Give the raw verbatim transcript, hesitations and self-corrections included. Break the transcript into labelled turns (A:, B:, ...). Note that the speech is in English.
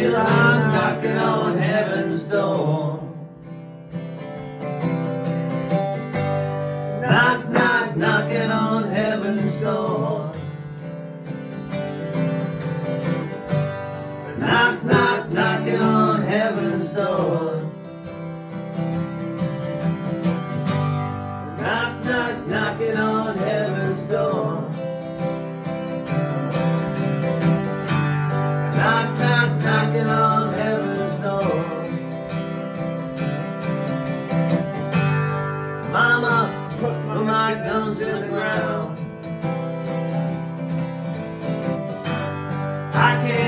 A: Well, I'm knocking on heaven's door. Knock, knock, knocking on heaven's door. Knock, knock, knocking on heaven's door. Knock, knock, knocking on heaven's door. Knock, knock, knocking on heaven's door. Mama, put my guns to the ground. I can't